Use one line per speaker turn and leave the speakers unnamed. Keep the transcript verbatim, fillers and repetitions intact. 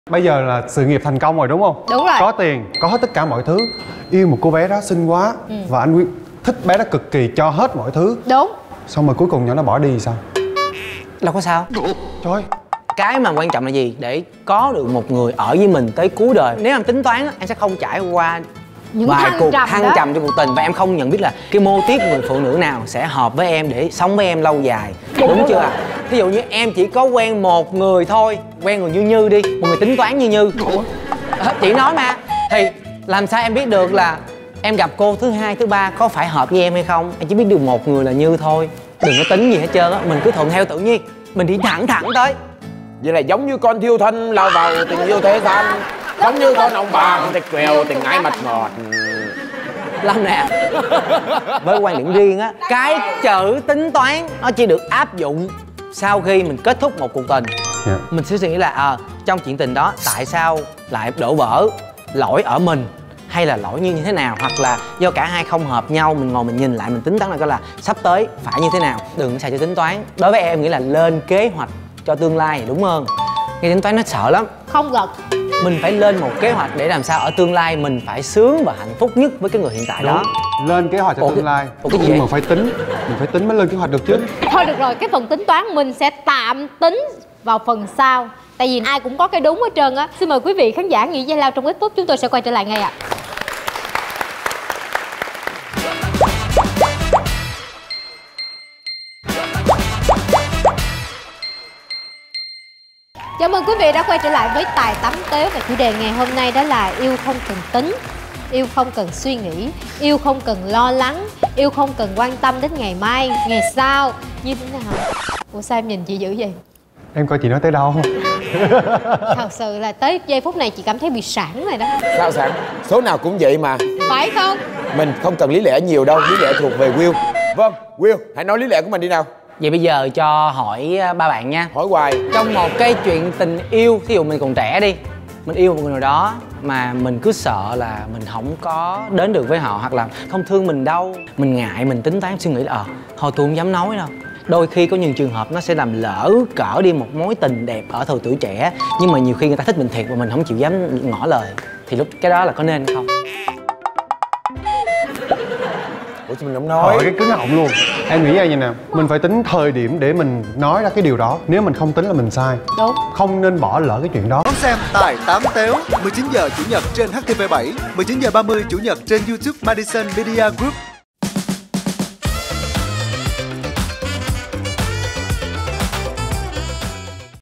Bây giờ là sự nghiệp thành công rồi đúng không?
Đúng rồi.
Có tiền, có hết tất cả mọi thứ. Yêu một cô bé đó xinh quá, ừ. và anh Nguyên thích bé đó cực kỳ, cho hết mọi thứ.
Đúng.
Xong rồi cuối cùng nhỏ nó bỏ đi thì sao?
Đâu có sao.
Trời.
Cái mà quan trọng là gì? Để có được một người ở với mình tới cuối đời. Nếu em tính toán, em sẽ không trải qua
những
vài
thăng
cuộc
trầm
thăng
đó.
trầm trong cuộc tình. Và em không nhận biết là cái mô típ của người phụ nữ nào sẽ hợp với em để sống với em lâu dài. Đúng, Đúng chưa ạ? À? Ví dụ như em chỉ có quen một người thôi, quen người Như Như đi, một người tính toán như Như. Chị nói mà. Thì làm sao em biết được là em gặp cô thứ hai, thứ ba có phải hợp với em hay không? Em chỉ biết được một người là Như thôi. Đừng có tính gì hết trơn á, mình cứ thuận theo tự nhiên. Mình đi thẳng thẳng tới.
Vậy là giống như con thiêu thân lao vào tình yêu thế gian, giống như con ông bà thịt quèo tình ái mật ngọt.
Lâm nè, với quan điểm riêng á, cái chữ tính toán nó chỉ được áp dụng sau khi mình kết thúc một cuộc tình. Yeah. Mình sẽ suy nghĩ là à, trong chuyện tình đó tại sao lại đổ vỡ, lỗi ở mình hay là lỗi như thế nào, hoặc là do cả hai không hợp nhau. Mình ngồi mình nhìn lại, mình tính toán là coi là sắp tới phải như thế nào. Đừng xài cho tính toán. Đối với em, em nghĩ là lên kế hoạch cho tương lai đúng hơn. Nghe tính toán nó sợ lắm.
Không gật.
Mình phải lên một kế hoạch để làm sao ở tương lai mình phải sướng và hạnh phúc nhất với cái người hiện tại đó.
Lên kế hoạch cho
Ủa,
tương lai.
Ủa, cái gì
nhưng
vậy?
mà phải tính, mình phải tính mới lên kế hoạch được chứ.
Thôi được rồi, cái phần tính toán mình sẽ tạm tính vào phần sau. Tại vì ai cũng có cái đúng hết trơn á. Xin mời quý vị khán giả nghỉ giải lao trong ít phút, chúng tôi sẽ quay trở lại ngay ạ. À. Chào mừng quý vị đã quay trở lại với Tài Tắm Téo. Và chủ đề ngày hôm nay đó là yêu không cần tính, yêu không cần suy nghĩ, yêu không cần lo lắng, yêu không cần quan tâm đến ngày mai, ngày sau như thế nào. Ủa sao em nhìn chị dữ vậy?
Em coi chị nói tới đâu?
Thật sự là tới giây phút này chị cảm thấy bị sẵn rồi đó.
Sao sẵn? Số nào cũng vậy mà.
Phải không?
Mình không cần lý lẽ nhiều đâu, lý lẽ thuộc về Will. Vâng, Will, hãy nói lý lẽ của mình đi nào.
Vậy bây giờ cho hỏi ba bạn nha.
Hỏi hoài.
Trong một cái chuyện tình yêu, thí dụ mình còn trẻ đi, mình yêu một người nào đó mà mình cứ sợ là mình không có đến được với họ, hoặc là không thương mình đâu, mình ngại, mình tính toán suy nghĩ là ờ thôi tôi không dám nói đâu. Đôi khi có những trường hợp nó sẽ làm lỡ cỡ đi một mối tình đẹp ở thời tuổi trẻ, nhưng mà nhiều khi người ta thích mình thiệt mà mình không chịu dám ngỏ lời, thì lúc cái đó là có nên không?
Ủa mình không nói.
Hỏi cái cứng họng luôn. Em nghĩ vậy nè, mình phải tính thời điểm để mình nói ra cái điều đó. Nếu mình không tính là mình sai.
Đúng.
Không nên bỏ lỡ cái chuyện đó.
Đón xem Tài Tám Téo mười chín giờ Chủ nhật trên H T V bảy, mười chín giờ ba mươi Chủ nhật trên YouTube Madison Media Group.